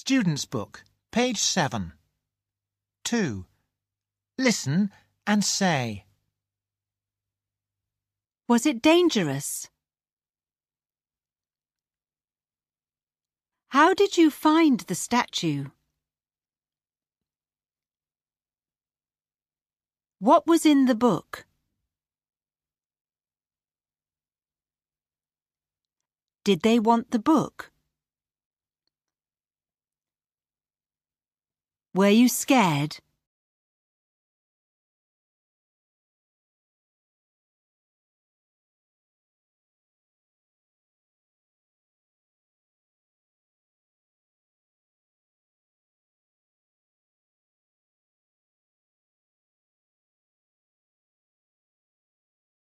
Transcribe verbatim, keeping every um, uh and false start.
Student's Book, page seven. two. Listen and say. Was it dangerous? How did you find the statue? What was in the book? Did they want the book? Were you scared?